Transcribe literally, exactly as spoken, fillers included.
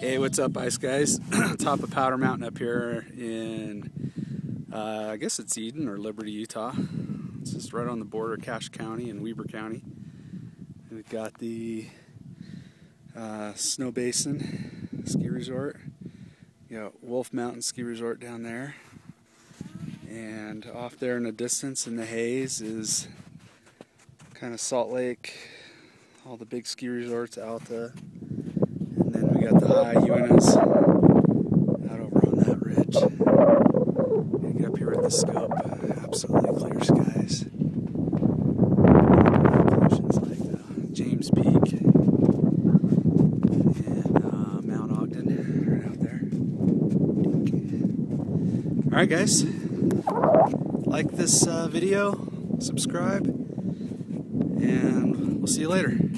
Hey, what's up, ice guys? Top of Powder Mountain up here in, uh, I guess it's Eden or Liberty, Utah. It's just right on the border of Cache County and Weber County. And we've got the uh, Snow Basin Ski Resort. You got Wolf Mountain Ski Resort down there. And off there in the distance in the haze is kind of Salt Lake, all the big ski resorts, Alta. And then we got the high Uintas out over on that ridge. Gonna get up here with the scope. Absolutely clear skies. Pollution's like the James Peak and uh, Mount Ogden right out there. Alright guys, like this uh, video, subscribe, and we'll see you later.